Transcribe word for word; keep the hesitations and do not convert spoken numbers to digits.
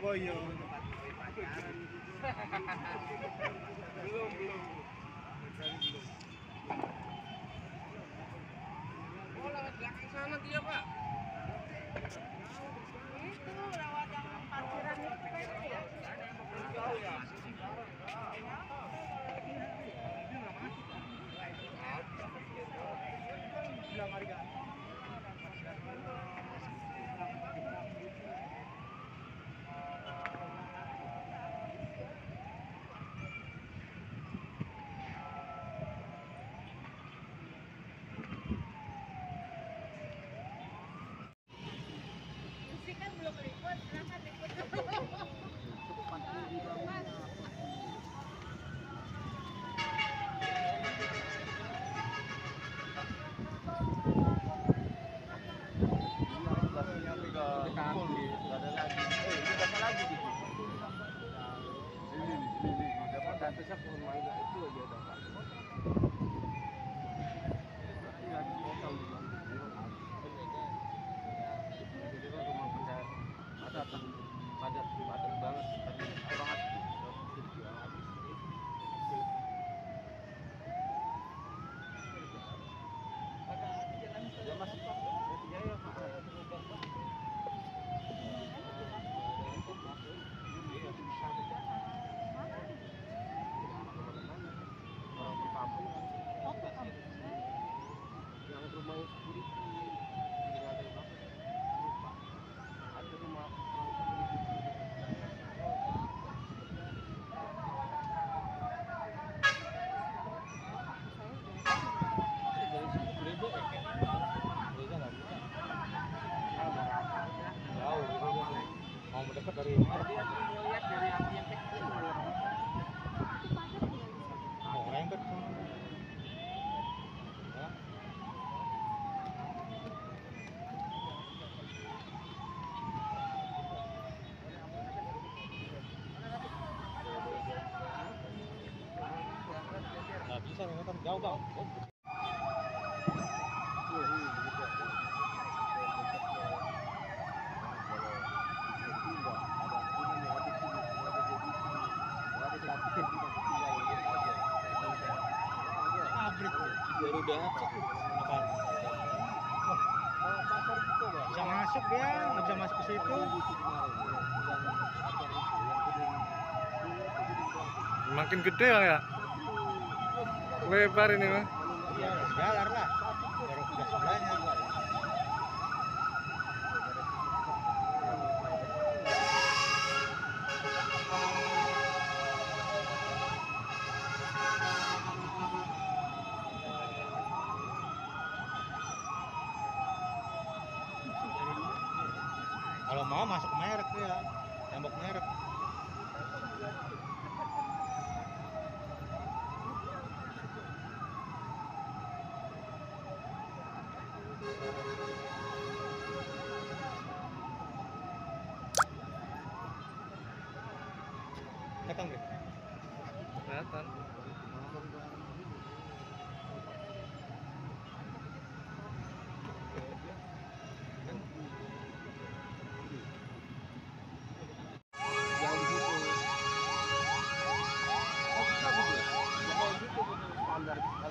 Surabaya. Belum, belum. Oh, lewat belakang sana dia, Pak. Itu lewat yang parkiran itu kayaknya ya. Tahu ya. Bilang harga. Kan belum liput, silakan liput dulu. Padat, padat banget. Banget. Ya masih Pak. Ya ya Pak. Orang di kampung. Yang rumah security. Ada rumah mau mendekat dari lihat dari api yang kecil orang yang bersama ya. Nggak bisa ini kan jauh bang. Pabrik baru dapat bisa masuk dia nggak bisa masuk ke situ makin gede lah ya lebar ini mah iya jalan lah baru udah sebelahnya kalau mau masuk merek ya tembok merek datang deh kelihatan yang di situ oh kita gitu ya kalau gitu standar